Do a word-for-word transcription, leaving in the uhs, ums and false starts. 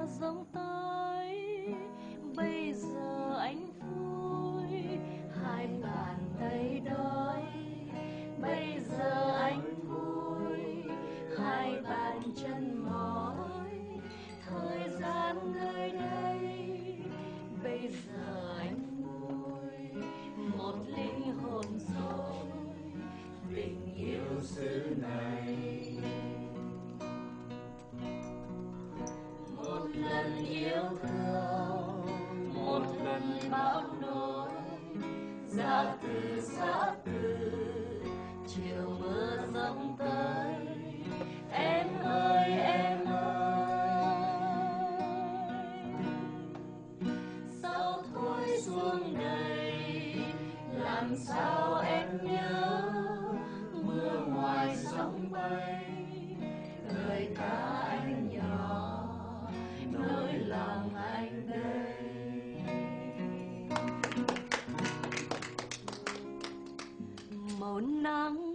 giông tới. Bây giờ anh vui, hai bàn tay đói. Bây giờ anh vui, hai bàn chân mỏi. Thời gian nơi đây, bây giờ anh vui, một linh hồn rồi tình yêu xứ này. Một lần yêu thương, một lần bão nỗi, ra từ xã từ chiều mưa dâng tới. Em ơi em ơi, sao thôi xuống đây, làm sao em nhớ mưa ngoài sóng bay. Lời ca anh nhỏ, nỗi lòng anh đây. Màu nắng